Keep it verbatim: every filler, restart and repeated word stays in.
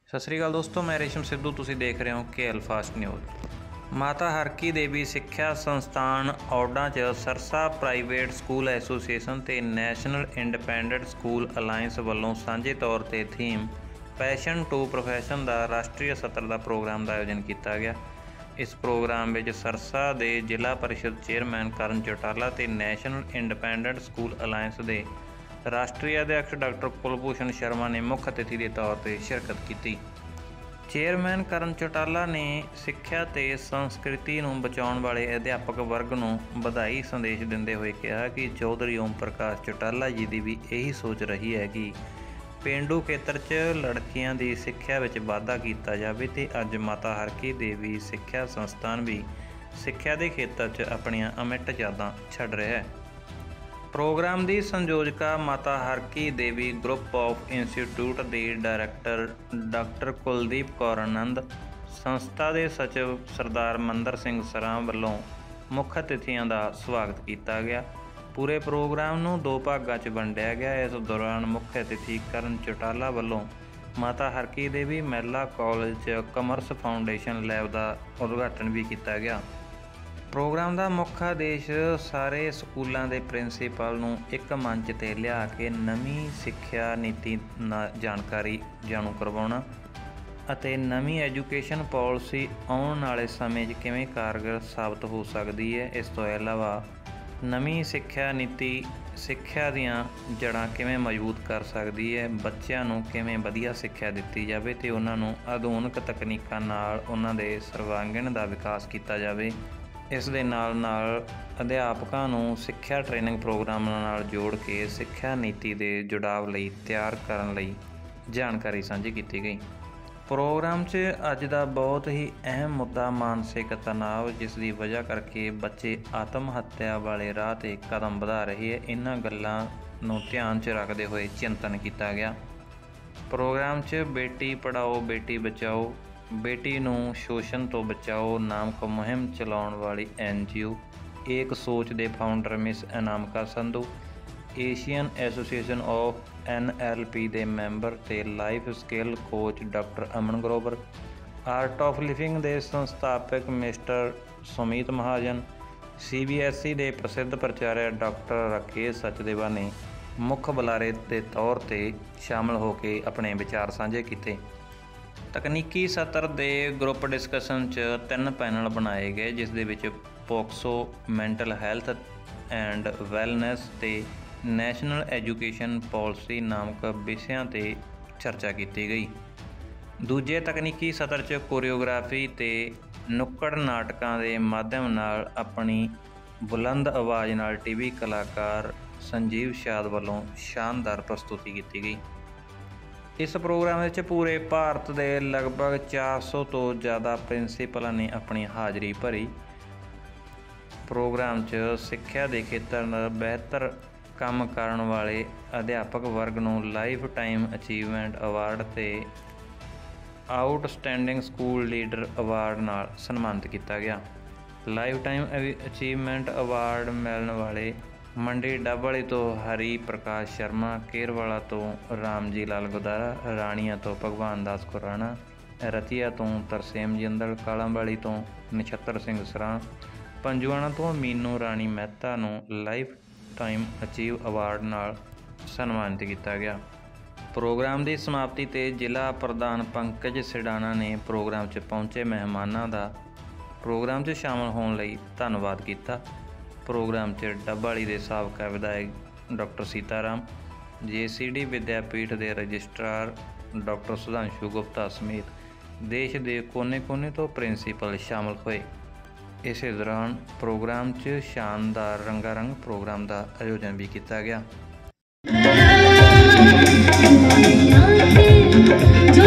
सत श्री अकाल दोस्तों, मैं रेशम सिद्धू। तुसीं देख रहे हो के एल फास्ट न्यूज़। माता हरकी देवी सिक्ख्या संस्थान औडा च सरसा प्राइवेट स्कूल एसोसीएशन ते नैशनल इंडिपेंडेंट स्कूल अलायंस वालों सांझे तौर ते थीम पैशन टू प्रोफैशन का राष्ट्रीय सत्र का प्रोग्राम का आयोजन किया गया। इस प्रोग्राम में सरसा के जिला परिषद चेयरमैन करण चौटाला ते नैशनल इंडिपेंडेंट स्कूल अलायंस के राष्ट्रीय अध्यक्ष डॉक्टर कुलभूषण शर्मा ने मुख्य अतिथि के तौर पर शिरकत की। चेयरमैन करण चौटाला ने सिक्ख्या ते संस्कृति नूं बचाउण वाले अध्यापक वर्ग नूं बधाई संदेश दिंदे हुए कहा कि चौधरी ओम प्रकाश चौटाला जी की भी यही सोच रही है कि पेंडू खेत्र च लड़कियां दी सिक्ख्या विच वाधा किया जाए ते अज माता हरकी देवी सिक्ख्या संस्थान भी सिक्ख्या के खेत्र च अपनियां अमिट यादां छड्ड रहा है। प्रोग्राम की संयोजका Mata Harki Devi group of institute के डायरैक्टर डॉक्टर कुलदीप कौर आनंद, संस्था के सचिव सरदार मंदर सिंह सरां वालों मुख्य अतिथियों का स्वागत किया गया। पूरे प्रोग्राम नूं दो भागां च वंडिया गया। इस दौरान मुख्य अतिथि करण चौटाला वालों माता हरकी देवी महिला कॉलेज च कमर्स फाउंडेशन लैब का उद्घाटन भी किया गया। प्रोग्राम का मुख्य आदेश सारे स्कूलों के प्रिंसीपल नूं एक मंच ते लिया के नवीं सिक्ख्या नीति जानकारी जाणू करवाउणा अते नवीं एजुकेशन पॉलिसी आउण वाले समय च किवें कारगर साबित हो सकती है। इस तो इलावा नवीं सिक्ख्या नीति सिक्ख्या दीआं जड़ां किवें मजबूत कर सकती है, बच्चों नूं किवें वधिया सिक्ख्या दित्ती जावे ते उन्हां नूं आधुनिक तकनीकां नाल उन्हां दे सर्वांगीण दा विकास कीता जावे। इस दे नाल नाल अध्यापकों नूं सिक्ख्या ट्रेनिंग प्रोग्रामां नाल जोड़ के सिक्ख्या नीति के जुड़ाव लई तैयार करन लई जानकारी सांझी की गई। प्रोग्राम च अज दा बहुत ही अहम मुद्दा मानसिक तनाव, जिस दी वजह करके बच्चे आत्म हत्या वाले राह ते कदम बढ़ा रहे हैं, इन्हां गल्लां नूं ध्यान च रखते हुए चिंतन किया गया। प्रोग्राम च बेटी पढ़ाओ बेटी बचाओ, बेटी नूं शोषण तो बचाओ नामक मुहिम चलाउण वाली एन जी ओ एक सोच के founder miss Anamika Sandhu, Asian association of N L P के मैंबर ते life skill coach doctor Aman Grover, Art of Living के संस्थापक mister Sumeet Mahajan, C B S E के प्रसिद्ध प्रचार्य डॉक्टर राकेश सचदेवा ने मुख्य बुलारे के तौर पर शामिल होकर अपने विचार साझे किए। तकनीकी सत्र के ग्रुप डिस्कशन च तीन पैनल बनाए गए, जिस दे विच POCSO, mental health and wellness ते नैशनल एजुकेशन पॉलिसी नामक विषयों ते चर्चा की गई। दूजे तकनीकी सत्र च कोरियोग्राफी ते नुक्कड़ नाटकों के माध्यम नाल अपनी बुलंद आवाज़ नाल टीवी कलाकार संजीव शाद वालों शानदार प्रस्तुति की गई। इस प्रोग्राम में पूरे भारत के लगभग चार सौ तो ज़्यादा प्रिंसीपलों ने अपनी हाज़री भरी। प्रोग्राम च सिक्ख्या के खेत्र में बेहतर काम करने वाले अध्यापक वर्ग नूं लाइफ टाइम अचीवमेंट अवार्ड ते आउटस्टैंडिंग स्कूल लीडर अवार्ड नाल सन्मानित किया गया। लाइफ टाइम अचीवमेंट अवार्ड मिलने वाले मंडी डबवाली तो हरी प्रकाश शर्मा, केरवाला तो रामजी लाल गुदारा, राणिया तो भगवान दास खुराना, रतिया तो तरसेम जिंदल, कालांवाली तो नछत्तर सिंह सरां, पंजुआणा तो मीनू राणी मेहता नूं लाइफ टाइम अचीव अवार्ड नाल सन्मानित किया गया। प्रोग्राम की समाप्ति ते जिला प्रधान पंकज सिडाना ने प्रोग्राम च पहुंचे मेहमानों का प्रोग्राम च शामिल होने लई धन्नवाद किया। प्रोग्राम च डबवाली के साबका विधायक doctor Sitaram, J C D Vidyapeeth के रजिस्ट्रार डॉक्टर सुधांशु गुप्ता समेत देश के कोने कोने तो प्रिंसीपल शामिल हुए। इस दौरान प्रोग्राम च शानदार रंगारंग प्रोग्राम का आयोजन भी किया गया।